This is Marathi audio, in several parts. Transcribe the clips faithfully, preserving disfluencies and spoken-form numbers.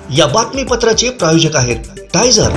या बातमीपत्राचे प्रायोजक आहेत टायझर।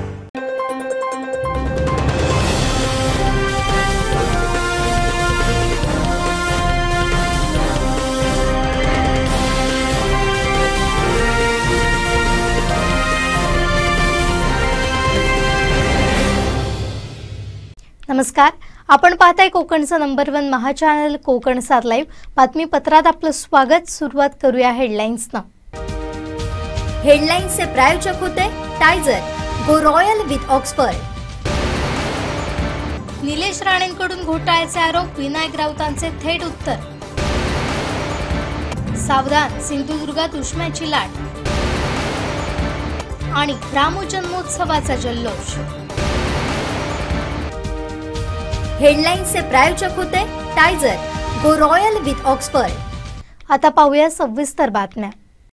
नमस्कार, आपण पाहताय कोकणचा नंबर वन महा चॅनल कोकण सात लाईव्ह। बातमीपत्रात आपलं स्वागत। सुरुवात करूया हेडलाईन्सनं। हेडलाईन्सचे प्रायोजक होते टायझर, go royal with Oxford. Nilesh राणेंकडून घोटाळ्याचे आरोप, विनायक राऊतांचे थेट उत्तर। सावधान, सिंधुदुर्गात उष्म्याची लाट आणि राम जन्मोत्सवाचा जल्लोष। हेडलाईन्सचे प्रायोजक होते टायझर, गो रॉयल विथ ऑक्सफर्ड। आता पाहूया सविस्तर बातम्या।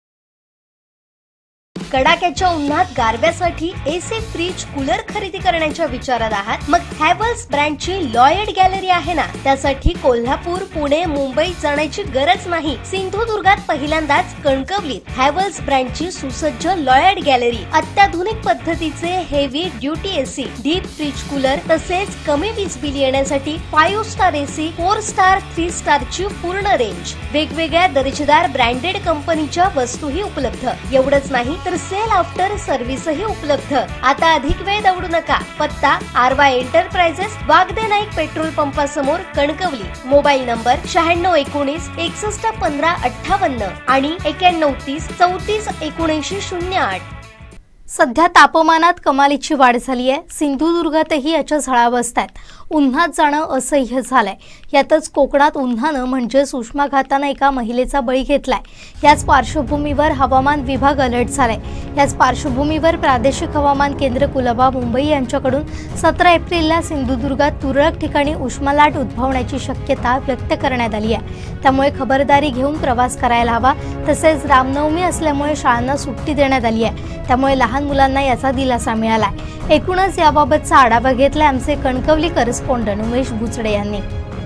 कडाक्याच्या उन्हात गारव्यासाठी एसी, फ्रीज, कूलर खरेदी करण्याच्या विचारात आहात? मग हॅव्हल्स ब्रँडची लॉयड गॅलरी आहे ना। त्यासाठी कोल्हापूर, पुणे, मुंबईत जाण्याची गरज नाही। सिंधुदुर्गात पहिल्यांदाच कणकवलीत हॅव्हल्स ब्रँडची सुसज्ज लॉयड गॅलरी, अत्याधुनिक पद्धतीचे heavy duty AC, deep freeze, cooler तसेच कमी वीज बिल येण्यासाठी five star AC, four star, three स्टारची पूर्ण रेंज, वेगवेगळ्या दर्जेदार ब्रँडेड कंपनीच्या वस्तूही उपलब्ध। एवढंच नाही तर सेल आफ्टर सर्व्हिसही उपलब्ध। आता अधिक वेळ दौडू नका। पत्ता आरवा एंटरप्राइजेस, वागदे नाईक पेट्रोल पंपासमोर, कणकवली। मोबाईल नंबर शहाण्णव एकोणीस एकसष्ट पंधरा अठ्ठावन्न आणि एक्याण्णव तीस चौतीस एकोणऐंशी शून्य आठ। सध्या तापमानात कमालीची वाढ झाली आहे। सिंधुदुर्गातही याच्या झळा बसतात। उन्हात जाणं असह्य झालंय। यातच कोकणात उन्हानं म्हणजेच उष्माघातानं एका महिलेचा बळी घेतलाय। याच पार्श्वभूमीवर हवामान विभाग अलर्ट झालाय। याच पार्श्वभूमीवर प्रादेशिक हवामान केंद्र कुलाबा मुंबई यांच्याकडून सतरा एप्रिलला सिंधुदुर्गात तुरळक ठिकाणी उष्मालाट उद्भवण्याची शक्यता व्यक्त करण्यात आली आहे। त्यामुळे खबरदारी घेऊन प्रवास करायला हवा। तसेच रामनवमी असल्यामुळे शाळांना सुट्टी देण्यात आली आहे। त्यामुळे लहान मुलांना याचा दिलासा मिळालाय। एकूणच याबाबतचा आढावा घेतलाय आमचे कणकवली करेस्पॉन्डंट उमेश भुचडे यांनी।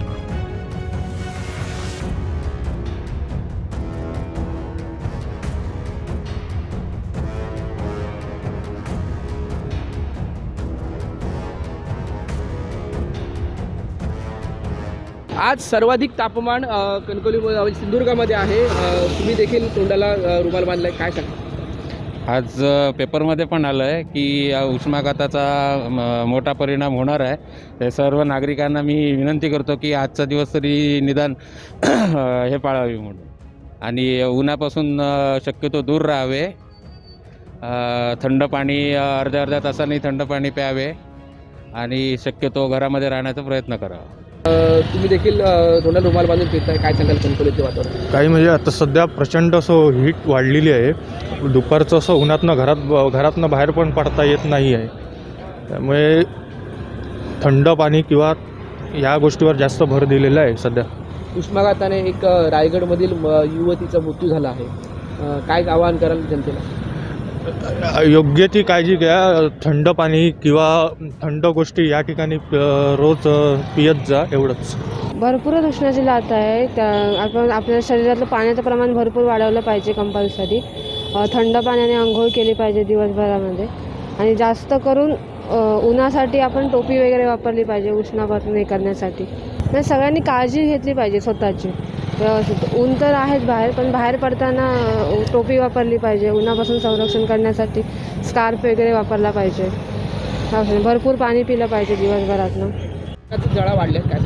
आज सर्वाधिक तापमान कणकवली सिंधुदुर्गामध्ये आहे। तुम्ही देखील तोंडाला रुमाल बांधलाय, काय सांगा? आज पेपरमध्ये पण आलं आहे की उष्माघाताचा मोठा परिणाम होणार आहे। ते सर्व नागरिकांना मी विनंती करतो की आजचा दिवस तरी निदान हे पाळावे म्हणून, आणि उन्हापासून शक्यतो दूर राहावे। थंड पाणी अर्ध्या अर्ध्या तासांनी थंड पाणी प्यावे आणि शक्यतो घरामध्ये राहण्याचा प्रयत्न करावा। तुम्ही देखील तोंडाला रुमाल बांधून फिरताय, काय सांगाल कणकवलीचे वातावरण? काही म्हणजे आता सध्या प्रचंड असं हीट वाढलेली आहे। दुपारचं असं उन्हातनं घरात घरातनं बाहेर पण पडता येत नाही आहे। त्यामुळे थंड पाणी किंवा या गोष्टीवर जास्त भर दिलेला आहे सध्या। उष्माघाताने एक रायगडमधील युवतीचा मृत्यू झाला आहे, काय आवाहन कराल जनतेला? योग्य ती काळजी घ्या। थंड पाणी किंवा थंड गोष्टी या ठिकाणी रोज पियत जा, एवढंच। भरपूर उष्णाची लाट आहे। त्या आपण आपल्या शरीरातलं पाण्याचं प्रमाण भरपूर वाढवलं पाहिजे कंपल्सरी। थंड पाण्याने आंघोळ केली पाहिजे दिवसभरामध्ये, आणि जास्त करून उन्हासाठी आपण टोपी वगैरे वापरली पाहिजे उष्णापासून हे करण्यासाठी। तर सगळ्यांनी काळजी घेतली पाहिजे स्वतःची व्यवस्थित। ऊन तर आहेच बाहेर, पण बाहेर पडताना टोपी वापरली पाहिजे। उन्हापासून संरक्षण करण्यासाठी स्कार्फ वगैरे वापरला पाहिजे। भरपूर पाणी पिलं पाहिजे दिवसभरातनं। जळा वाढल्या काय?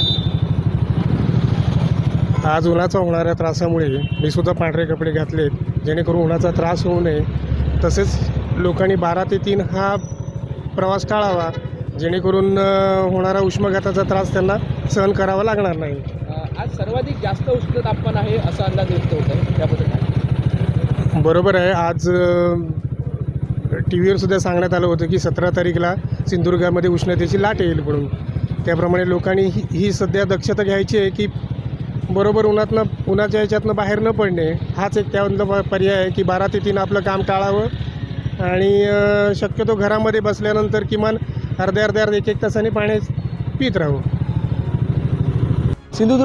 आज उन्हाचा होणाऱ्या त्रासामुळे मी सुद्धा पांढरे कपडे घातले जेणेकरून उन्हाचा त्रास होऊ नये। तसेच लोकांनी बारा ते तीन हा प्रवास टाळावा, जेणेकरून होणारा उष्माघाताचा त्रास त्यांना सहन करावा लागणार नाही। आज सर्वाधिक जास्त उष्ण तापमान आहे असा अंदाज व्यक्त होत आहे, त्याबद्दल काय? बरोबर आहे। आज टी व्हीवर सुद्धा सांगण्यात आलं होतं की सतरा तारीखला सिंधुदुर्गामध्ये उष्णतेची लाट येईल म्हणून। त्याप्रमाणे लोकांनी ही ही सध्या दक्षता घ्यायची आहे की बरोबर उन्हातनं उन्हाच्या ह्याच्यातनं बाहेर न पडणे हाच एक त्यामधला पर्याय आहे की बारा ते तीन आपलं काम टाळावं आणि शक्यतो घरामध्ये बसल्यानंतर किमान अर्ध्या अर्ध्या एक एक तासाने पाणी पित राहू।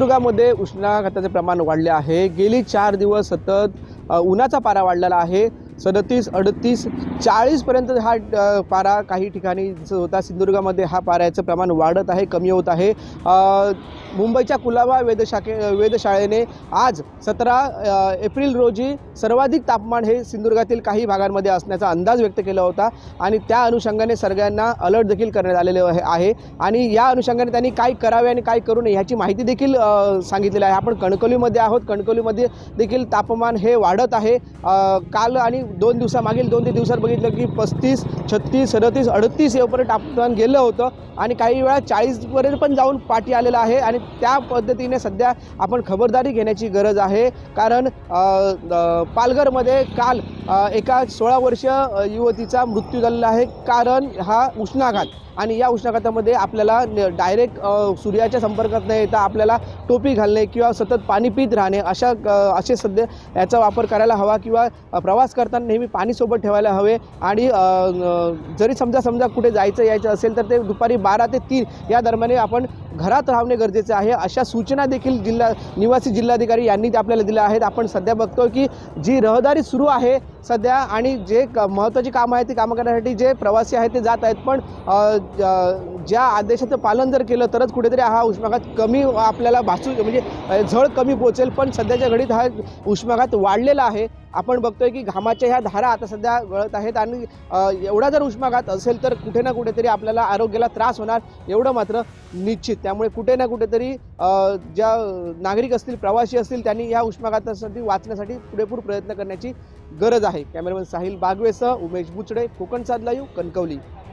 सिंधुदुर्गामध्ये उष्माघाताचे प्रमाण वाढले आहे। गेली चार दिवस सतत उन्हाचा पारा वाढलेला आहे। सदतीस अडतीस चाळीसपर्यंत हा अ, पारा काही ठिकाणी जो होता सिंधुदुर्गामध्ये हा पाऱ्याचं प्रमाण वाढत आहे, कमी होत आहे. अ, मुंबईच्या कुलाबा वेधशाखे वेधशाळेने आज सतरा एप्रिल रोजी सर्वाधिक तापमान हे सिंधुदुर्गातील काही भागांमध्ये असण्याचा अंदाज व्यक्त केला होता आणि त्या अनुषंगाने सगळ्यांना अलर्ट देखील करण्यात आलेले आहे आणि या अनुषंगाने त्यांनी काय करावे आणि काय करू नये ह्याची माहिती देखील सांगितलेली आहे. आपण कणकवलीमध्ये आहोत. कणकवलीमध्ये देखील तापमान हे वाढत आहे. काल आणि दोन दिवसामागील दोन ते दिवसात बघितलं की पस्तीस छत्तीस सदतीस अडतीस एवढं तापमान गेलं होतं आणि काही वेळा चाळीसपर्यंत पण जाऊन पाठी आलेलं आहे आणि त्या पद्धतीने सध्या आपण खबरदारी घेण्याची गरज आहे. कारण पालघरमध्ये काल एका सोळा वर्षीय युवतीचा मृत्यू झालेला आहे. कारण हा उष्माघात आणि या उष्माघातामध्ये आपल्याला डायरेक्ट सूर्याच्या संपर्कात न येता आपल्याला टोपी घालणे किंवा सतत पाणी पित राहणे अशा असे सध्या याचा वापर करायला हवा किंवा प्रवास करताना नेहमी पाणी सोबत ठेवायला हवे आणि जरी समजा समजा कुठे जायचं यायचं असेल तर ते दुपारी बारा ते तीन या दरम्यान आपण घरात राहणे गरजेचे आहे अशा सूचना देखील जिल्हा निवासी जिल्हाधिकारी यांनी आपल्याला दिल्या आहेत. आपण सध्या बघतो की जी रहदारी सुरू आहे सध्या आणि जे महत्त्वाची कामं आहेत ती कामं करण्यासाठी जे प्रवासी आहेत ते जात आहेत पण ज्या आदेशाचं पालन जर केलं तरच कुठेतरी हा उष्माघात कमी आपल्याला भासू म्हणजे झळ कमी पोचेल. पण सध्याच्या घडीत हा उष्माघात वाढलेला आहे. आपण बघतोय की घामाच्या ह्या धारा आता सध्या गळत आहेत आणि एवढा जर उष्माघात असेल तर कुठे ना कुठेतरी आपल्याला आरोग्याला त्रास होणार एवढं मात्र निश्चित. त्यामुळे कुठे ना कुठेतरी ज्या नागरिक असतील प्रवासी असतील त्यांनी या उष्माघातासाठी वाचण्यासाठी पुरेपूर प्रयत्न करण्याची गरज आहे. कॅमेरामॅन साहिल बागवेसह उमेश बुचडे, कोकण सात लाईव्ह, कणकवली.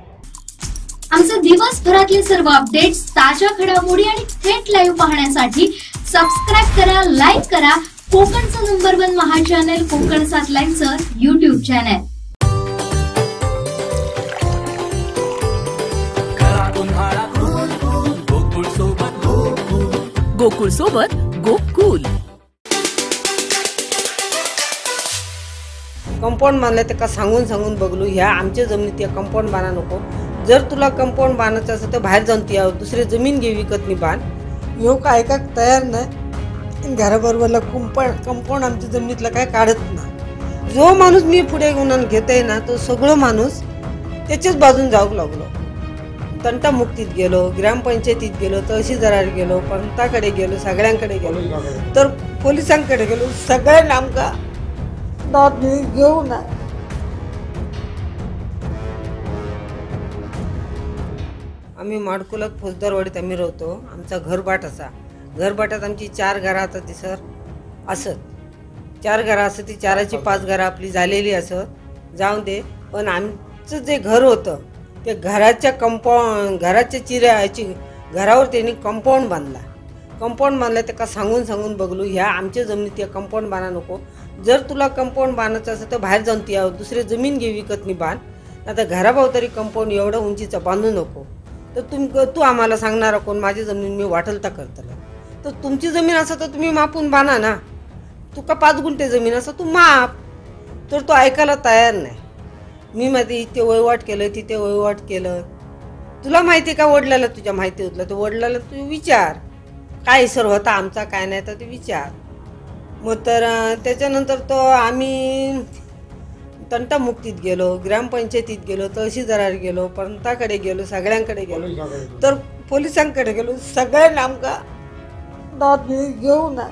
आमचे दिवसभरातले सर्व अपडेट्स, ताज्या घडामोडी आणि थेट लाईव्ह पाहण्यासाठी सबस्क्राईब करा, लाईक करा कोकणचं नंबर वन महा चॅनल कोकण सात लाईव्हचं युट्यूब चॅनल. गोकुळ सोबत गोकुल. कंपाऊंड बांधलं तर का सांगून सांगून बघलो ह्या आमच्या जमिनीत या कंपाऊंड बांधा नको. जर तुला कंपाऊंड बांधायचं असेल तर बाहेर जाऊन ती दुसरी जमीन घे विकत नाही बांध. ह्यो काय का तयार नाही. घराबरोबरला कंपाऊंड कंपाऊंड आमच्या जमिनीतला काय काढत नाही. जो माणूस मी पुढे गुन्हा घेत आहे ना तो सगळं माणूस त्याच्याच बाजून जाऊ लागलो. तंटामुक्तीत गेलो, ग्रामपंचायतीत गेलो, तहसीलदारात गेलो, पंताकडे गेलो, सगळ्यांकडे गेलो, तर पोलिसांकडे गेलो, सगळ्यांना आमका दाद घेऊ ना. आम्ही माडकुलात फौजदारवाडीत आम्ही राहतो. आमचा घरबाट असा घरबाटात आमची चार घरं आता ती सर असत चार घरं असत ती चाराची पाच घरं आपली झालेली असत जाऊन दे. पण आमचं जे घर होतं ते घराच्या कंपाऊंड घराच्या चिऱ्याची घरावर त्यांनी कंपाऊंड बांधला. कंपाऊंड बांधला ते का सांगून सांगून बघलो ह्या आमच्या जमिनीत या कंपाऊंड बांधा नको. जर तुला कंपाऊंड बांधायचं असेल तर बाहेर जाऊन ती दुसरी जमीन घे विकत नाही बांध. आता घराभावतरी कंपाऊंड एवढं उंचीचं बांधू नको. तर तुम तू आम्हाला सांगणार कोण माझी जमीन मी वाटलता करतला. तर तुमची जमीन असं तर तुम्ही मापून बांधा ना. तू का पाच गुंठे जमीन असं तू माप. तर तो ऐकायला तयार नाही. मी मध्ये इथे वहिवाट केलं तिथे वहिवाट केलं. तुला माहिती का वडिलाला तुझ्या माहिती होतलं तर वडिलाला तू विचार काय सर होता आमचा काय नाही तर ते विचार. मग तर त्याच्यानंतर तो आम्ही तंटामुक्तीत गेलो, ग्रामपंचायतीत गेलो, तहसीलदारात गेलो, पंताकडे गेलो, सगळ्यांकडे गेलो, तर पोलिसांकडे गेलो, सगळ्यांना आमका दाद घेऊ ना.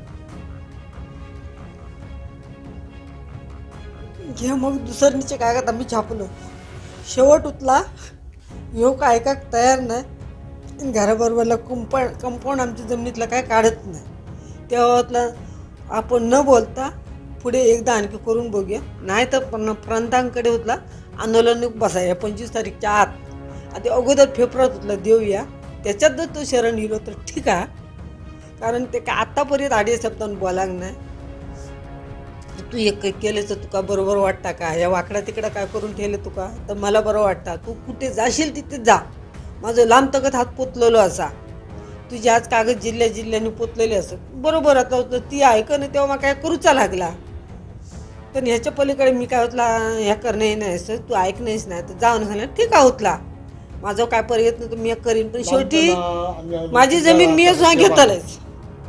घे मग दुसऱ्यांचे कागद आम्ही छापलो. शेवट उतला ह्यो काय का तयार नाही. घराबरोबरला कंपाऊंड कंपाऊंड आमच्या जमिनीतला काय काढत नाही. तेव्हा आपण न बोलता पुढे एकदा आणखी करून बघूया. नाही तर पण प्रांतांकडे होतला आंदोलन बसाय पंचवीस तारीखच्या आत. आता अगोदर फेफरात होतला देऊया त्याच्यात जर तो शरण गेलो तर ठीक आहे. कारण ते का आत्तापर्यंत आडी शब्दांत बोलांग नाही. तू एक केलं तर तुका बरोबर वाटता का या वाकडा तिकडं काय करून ठेवलं तुका तर मला बरं वाटतं. तू कुठे जाशील तिथे जा. माझं लांब तगत हात पोचलेलो असा. तुझी आज कागद जिल्ह्या जिल्ह्याने पोचलेले असत बरोबर. आता ती ऐक ना तेव्हा मला काय करूचा लागला. पण ह्याच्या पलीकडे मी काय होतला ह्या करणे नाही असं तू ऐक नाहीस नाही तर जाऊन झालं ठीक आहे होतला. माझं काय प्रयत्न तर मी करीन पण शेवटी माझी जमीन मी सुद्धा घेतलंच.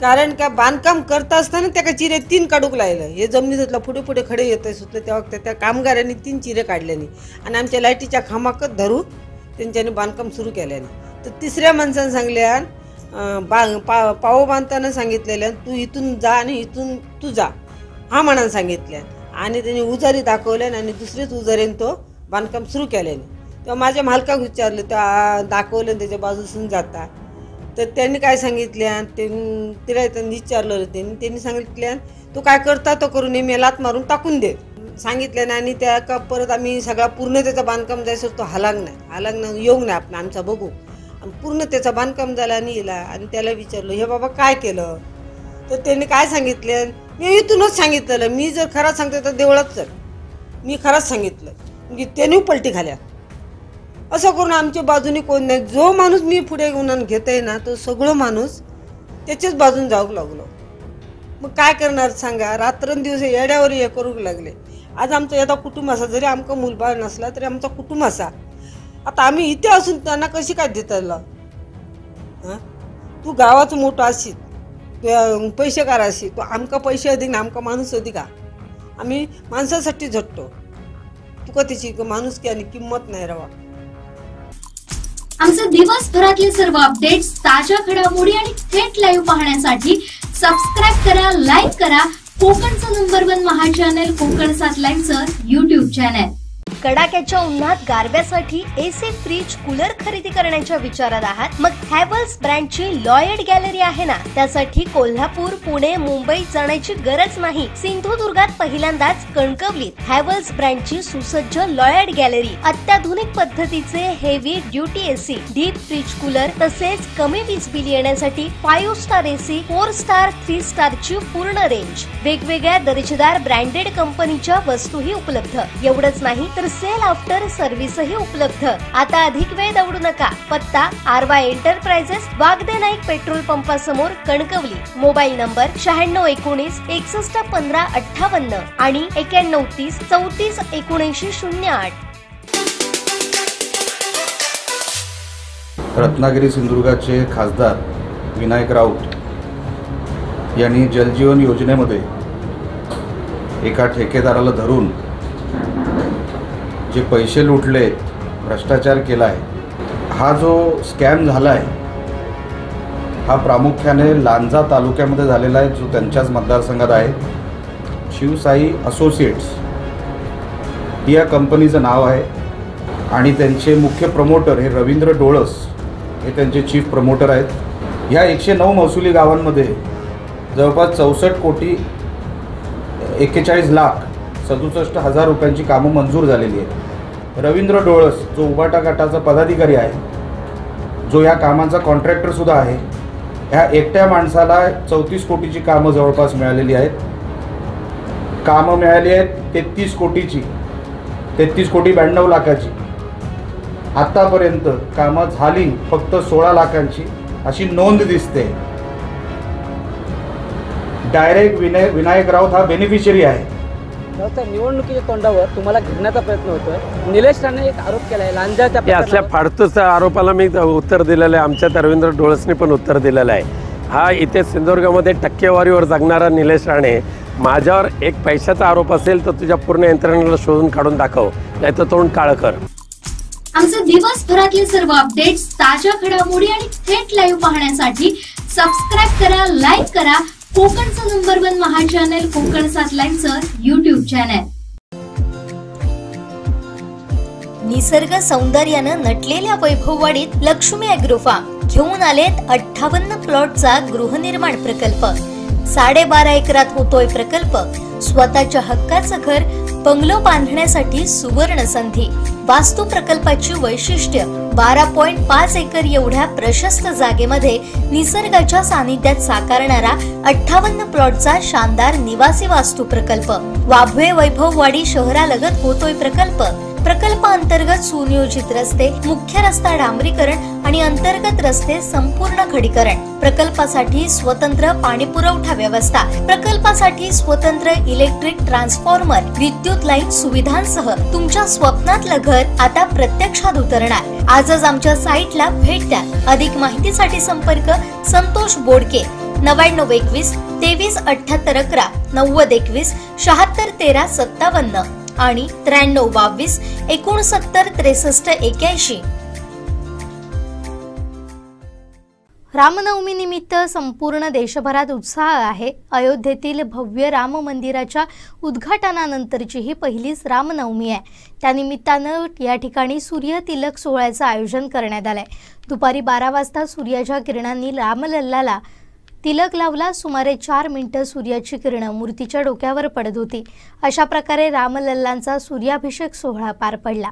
कारण का बांधकाम करता असताना त्या चिरे तीन काढूक लागलं. हे जमिनीतलं पुढे पुढे खडे येतं सुटलं तेव्हा त्या त्या कामगारांनी तीन चिरे काढल्याने आणि आमच्या लाईटीच्या खामाकत धरून त्यांच्यानी बांधकाम सुरू केल्याने. तर तिसऱ्या माणसानं सांगल्यान बा पा पाव बांधताना सांगितलेल्या तू इथून जा आणि इथून तू जा हा म्हणान सांगितल्या आणि त्यांनी उजारी दाखवल्यान आणि दुसरेच उजारीने तो बांधकाम सुरू केल्याने. तेव्हा माझ्या मालकाक विचारलं त्या दाखवलं त्याच्या बाजूसून जाता. तर त्यांनी काय सांगितल्यान ते तिला त्यांनी विचारलं त्यांनी त्यांनी सांगितल्यान तू काय करता तो करून मी लात मारून टाकून दे सांगितल्याने. आणि त्या का परत आम्ही सगळा पूर्ण त्याचं बांधकाम जायचं तो हलाग नाही हलाग नाही येऊ नाही आपण आमचा बघू आणि पूर्ण त्याचं बांधकाम झाला आणि येला. आणि त्याला विचारलं हे बाबा काय केलं. तर त्यांनी काय सांगितलं मी इथूनच सांगितलेलं मी जर खरंच सांगते तर देवळात चल मी खरंच सांगितलं म्हणजे त्यांनी पलटी खाल्या. असं करून आमच्या बाजूने कोण नाही. जो माणूस मी पुढे गुन्हा घेत आहे ना तो सगळं माणूस त्याच्याच बाजून जाऊ लागलो. मग काय करणार सांगा. रात्रंदिवस येड्यावर हे करू लागले. आज आमचा एका कुटुंब असा जरी आमका मुलबाळ नसला तरी आमचा कुटुंब असा. आता आम्ही इथे असून त्यांना कशी काय देताला. हां तू गावाचं मोठं असेल पैसेकार असेल तू आमका पैसे अधिक ना आमका माणूस अधिक का. आम्ही माणसासाठी झटतो तुका त्याची माणूस की आणि किंमत नाही रवा. आमचे दिवसभरातले सर्व अपडेट्स ताज्या घडामोडी आणि थेट लाईव्ह पाहण्यासाठी सबस्क्राईब करा लाईक करा कोकणचं नंबर वन महा चॅनल कोकण सात लाईव्हचं युट्यूब चॅनल. कडाक्याच्या उन्हात गारव्यासाठी एसी फ्रीज कूलर खरेदी करण्याच्या विचारात आहात मग हॅव्हल्स ब्रँडची लॉयड गॅलरी आहे ना. त्यासाठी कोल्हापूर पुणे मुंबईत जाण्याची गरज नाही. सिंधुदुर्गात पहिल्यांदाच कणकवलीत हॅव्हल्स ब्रँडची सुसज्ज लॉयड गॅलरी अत्याधुनिक पद्धतीचे heavy duty AC deep freeze cooler तसेच कमी वीज बिल येण्यासाठी five star AC four star three स्टारची पूर्ण रेंज. वेगवेगळ्या दर्जेदार ब्रँडेड कंपनीच्या वस्तूही उपलब्ध. एवढंच नाही तर सेल आफ्टर सर्व्हिसही उपलब्ध. आता अधिक वेळ दवडू नका. पत्ता R Y enterprises Wagde Naik petrol पंपासमोर कणकवली. मोबाईल नंबर शहाण्णव एकोणीस एकसष्ट पंधरा अठ्ठावन्न आणि एक्याण्णव तीस चौतीस एकोणऐंशी शून्य आठ. रत्नागिरी सिंधुदुर्गाचे खासदार विनायक राऊत यांनी जलजीवन योजनेमध्ये एका ठेकेदाराला धरून जे पैसे लुटले भ्रष्टाचार केला आहे. हा जो स्कॅम झाला आहे हा प्रामुख्याने लांजा तालुक्यामध्ये झालेला आहे जो त्यांच्याच मतदारसंघात आहे. शिवसाई असोसिएट्स ही या कंपनीचं नाव आहे आणि त्यांचे मुख्य प्रमोटर हे रवींद्र डोळस हे त्यांचे चीफ प्रमोटर आहेत. ह्या एकशे नऊ महसुली गावांमध्ये जवळपास चौसष्ट कोटी एक्केचाळीस लाख सदुसष्ट हजार रुपयांची कामं मंजूर झालेली आहेत. रवींद्र डोळस जो उबाटा गटाचा पदाधिकारी आहे जो या कामांचा कॉन्ट्रॅक्टरसुद्धा आहे ह्या एकट्या माणसाला चौतीस कोटीची कामं जवळपास मिळालेली आहेत. कामं मिळाली आहेत तेहतीस कोटीची तेहतीस कोटी ब्याण्णव लाखाची. आत्तापर्यंत कामं झाली फक्त सोळा लाखांची अशी नोंद दिसते. डायरेक्ट विनय विनायक राऊत हा बेनिफिशरी आहे. तर निवडणुकीच्या तोंडावर तुम्हाला घेण्याचा प्रयत्न होतोय. निलेश राणे एक आरोप केला आहे लांजाच्या असल्या फाडतूस आरोपाला मी उत्तर दिलेलं आहे. आमच्या रवींद्र डोळसने पण उत्तर दिलेलं आहे. हा इथे सिंधुदुर्गामध्ये टक्केवारीवर जगणारा निलेश राणे माझ्यावर एक पैशाचा आरोप असेल तर तुझ्या पूर्ण यंत्रणेला शोधून काढून दाखव नाही तर तोंड काळं कर. आमचे दिवसभरातले सर्व अपडेट्स ताज्या घडामोडी आणि थेट लाईव्ह पाहण्यासाठी सबस्क्राईब करा लाईक करा कोकणचं नंबर वन महा चॅनल कोकण सात लाईव्हचं युट्यूब चॅनल. निसर्ग सौंदर्यानं नटलेल्या वैभववाडीत लक्ष्मी ॲग्रो फार्म घेऊन आलेत अठ्ठावन्न प्लॉटचा गृहनिर्माण प्रकल्प. साडेबारा एकरात होतोय प्रकल्प. स्वतःच्या हक्काचं घर बंगलो बांधण्यासाठी सुवर्ण संधी. वास्तू प्रकल्पाची वैशिष्ट्य बारा पॉइंट पाच एकर एवढ्या प्रशस्त जागेमध्ये निसर्गाच्या सानिध्यात साकारणारा अठ्ठावन्न प्लॉटचा शानदार निवासी वास्तू प्रकल्प. वाभवे वैभववाडी शहरालगत होतोय प्रकल्प. प्रकल्प अंतर्गत सुनियोजित रस्ते, मुख्य रस्ता डांबरीकरण आणि अंतर्गत रस्ते संपूर्ण खडीकरण. प्रकल्पासाठी स्वतंत्र पाणी पुरवठा व्यवस्था. प्रकल्पासाठी स्वतंत्र इलेक्ट्रिक ट्रान्सफॉर्मर, विद्युत लाईन सुविधांसह तुमच्या स्वप्नातलं घर आता प्रत्यक्षात उतरणार. आजच आमच्या साईटला भेट द्या. अधिक माहितीसाठी संपर्क संतोष बोडके नव्याण्णव एकवीस तेवीस अठ्ठ्याहत्तर अकरा नव्वद एकवीस शहात्तर तेरा सत्तावन्न आणि त्र्याण्णव बावीस एकोणसत्तर त्रेसष्ट एक्याऐंशी. रामनवमी निमित्त संपूर्ण देशभरात उत्साह आहे. अयोध्येतील भव्य राम मंदिराच्या उद्घाटनानंतरची ही पहिलीच रामनवमी आहे. त्यानिमित्तानं या ठिकाणी सूर्य तिलक सोहळ्याचं आयोजन करण्यात आलंय. दुपारी बारा वाजता सूर्याच्या किरणांनी रामलल्लाला तिलक लावला. सुमारे चार मिनिटं सूर्याची किरणं मूर्तीच्या डोक्यावर पडत होती. अशा प्रकारे रामलल्लांचा सूर्याभिषेक सोहळा पार पडला.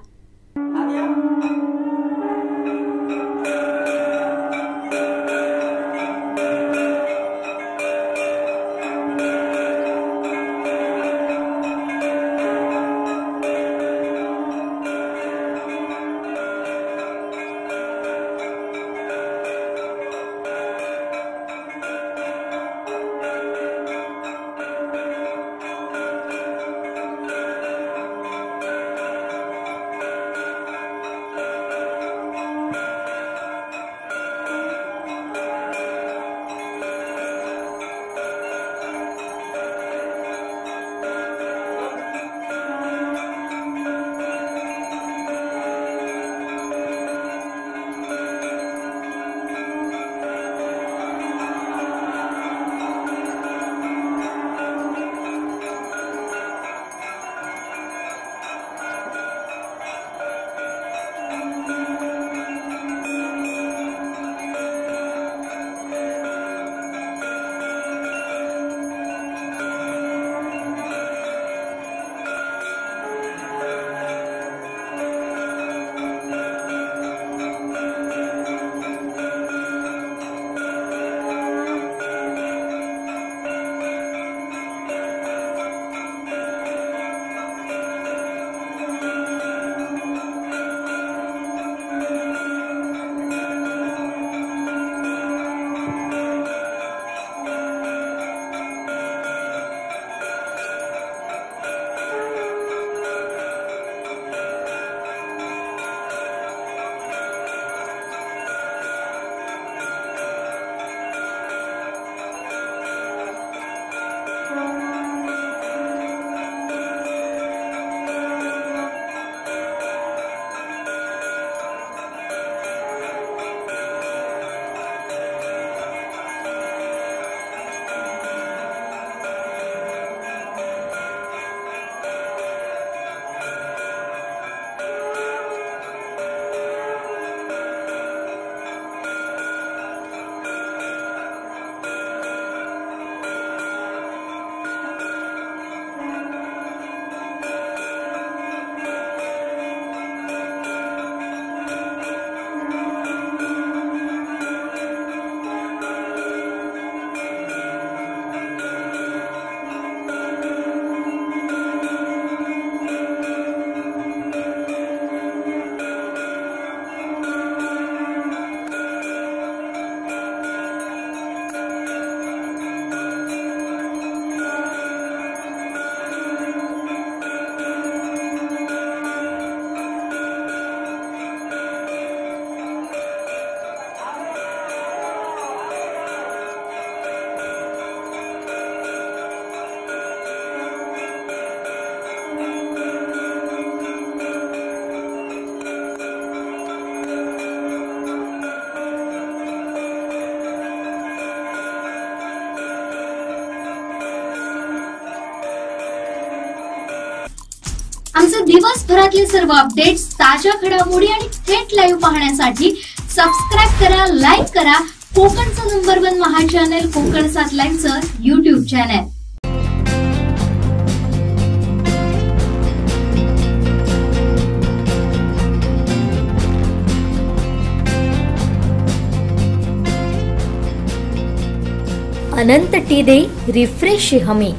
आमचे दिवसभरातले सर्व अपडेट्स, ताज्या घडामोडी आणि थेट लाईव्ह पाहण्यासाठी सबस्क्राईब करा, लाईक करा कोकणचं नंबर वन महा चॅनल कोकण सात लाईव्हचं युट्यूब चॅनल. अनंत टी दे रिफ्रेश हमी.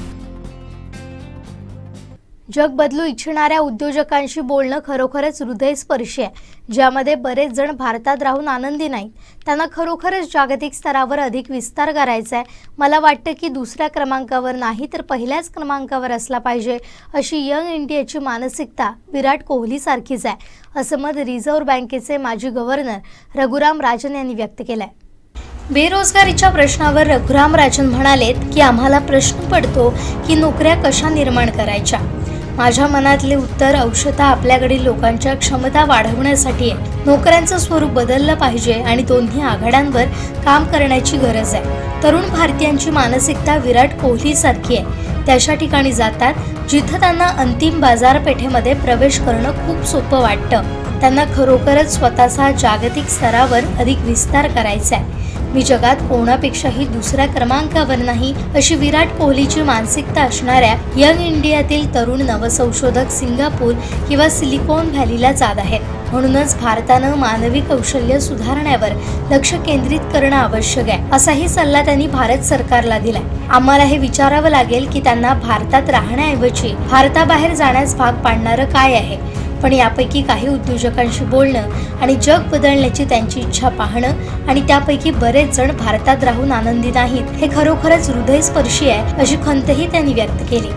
जग बदलू इच्छिणाऱ्या उद्योजकांशी बोलणं खरोखरच हृदयस्पर्शी आहे, ज्यामध्ये बरेच जण भारतात राहून आनंदी नाहीत. त्यांना खरोखरच जागतिक स्तरावर अधिक विस्तार करायचा आहे. मला वाटतं की दुसऱ्या क्रमांकावर नाही तर पहिल्याच क्रमांकावर असला पाहिजे, अशी यंग इंडियाची मानसिकता विराट कोहली सारखीच आहे, असं मत रिझर्व्ह बँकेचे माजी गव्हर्नर रघुराम राजन यांनी व्यक्त केलंय. बेरोजगारीच्या प्रश्नावर रघुराम राजन म्हणालेत की आम्हाला प्रश्न पडतो की नोकऱ्या कशा निर्माण करायच्या. माझ्या मनातले उत्तर औषधा आपल्याकडील लोकांच्या क्षमता वाढवण्यासाठी आहे. नोकऱ्यांचं स्वरूप बदललं पाहिजे आणि दोन्ही आघाड्यांवर काम करण्याची गरज आहे. तरुण भारतीयांची मानसिकता विराट कोहली सारखी आहे. त्याशा ठिकाणी जातात जिथं त्यांना अंतिम बाजारपेठेमध्ये प्रवेश करणं खूप सोपं वाटतं. त्यांना खरोखरच स्वतःचा जागतिक स्तरावर अधिक विस्तार करायचा आहे. मी जगात कोणापेक्षाही दुसऱ्या क्रमांकावर नाही अशी विराट कोहलीची मानसिकता असणाऱ्या यंग इंडियातील तरुण नवसंशोधक सिंगापूर किंवा सिलिकॉन व्हॅलीला जात आहेत. म्हणूनच भारतानं मानवी कौशल्य सुधारण्यावर लक्ष केंद्रित करणं आवश्यक आहे असाही सल्ला त्यांनी भारत सरकारला दिलाय. आम्हाला हे विचारावं लागेल की त्यांना भारतात राहण्याऐवजी भारताबाहेर जाण्यास भाग पाडणारं काय आहे. पण यापैकी काही उद्योजकांशी बोलणं आणि जग बदलण्याची त्यांची इच्छा पाहणं आणि त्यापैकी बरेच जण भारतात राहून आनंदी नाहीत हे खरोखरच हृदयस्पर्शी आहे अशी खंतही त्यांनी व्यक्त केली.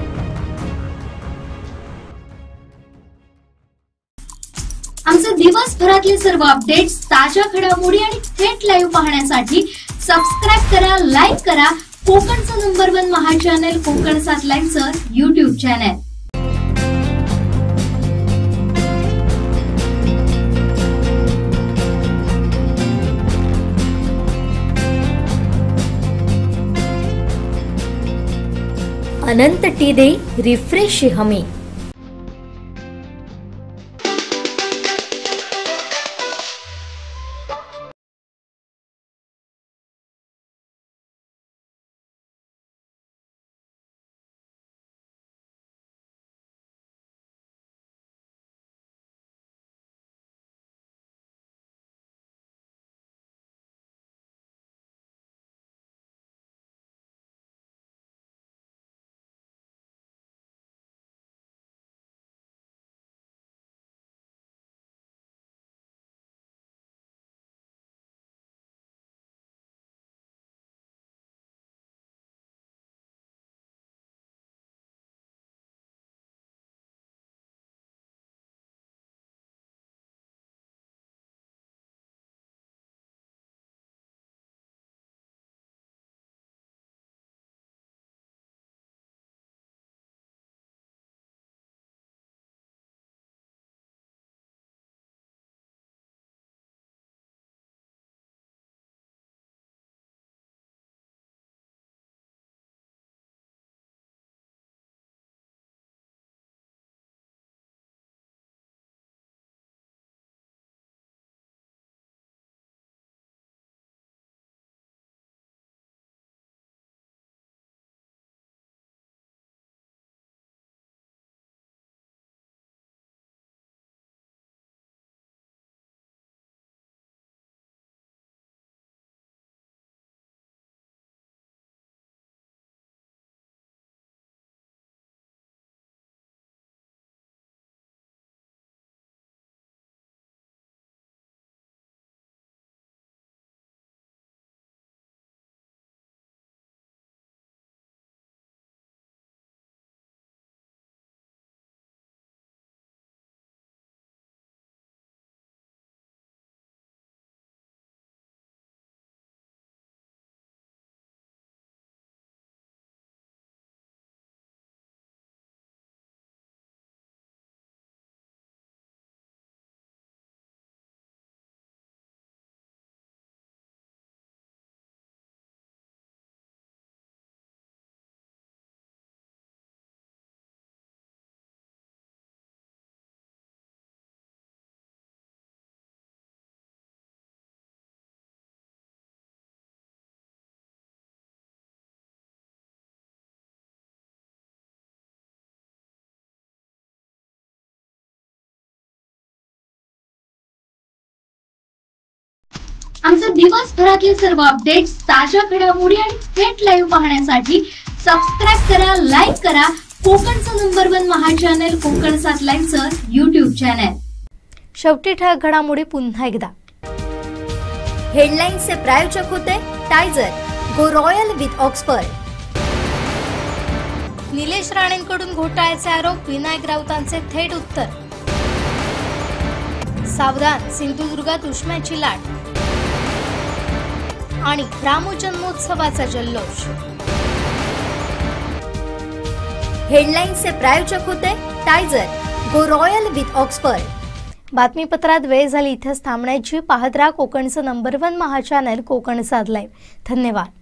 आमचे दिवसभरातले सर्व अपडेट्स, ताज्या घडामोडी आणि थेट लाईव्ह पाहण्यासाठी सबस्क्राईब करा, लाईक करा कोकणचं नंबर वन महा चॅनल कोकण सात लाईनचं युट्यूब चॅनल. अनंत टी दे रिफ्रेश हमी. आमचे दिवसभरातले सर्व अपडेट्स, ताज्या घडामोडी आणि थेट लाईव्ह पाहण्यासाठी सबस्क्राईब करा, लाईक करा कोकणचं नंबर वन महा चॅनल कोकण सात लाईनचं युट्यूब चॅनल. शेवटी ठळक घडामोडी पुन्हा एकदा. हेडलाईन्सचे प्रायोजक होते टायझर, go royal with Oxford. Nilesh राणेंकडून घोटाळ्याचे आरोप, विनायक राऊतांचे थेट उत्तर. सावधान, सिंधुदुर्गात उष्म्याची लाट. आणि रामजन्मोत्सवाचा जल्लोष। हेडलाईन्सचे प्रायोजक होते टायझर, गो रॉयल विथ ऑक्सफर्ड। बातमीपत्रात वेळ झाली इथेच थांबण्याची। पाहत राहा कोकणचं नंबर वन महा चॅनल कोकण सात लाईव्ह। धन्यवाद।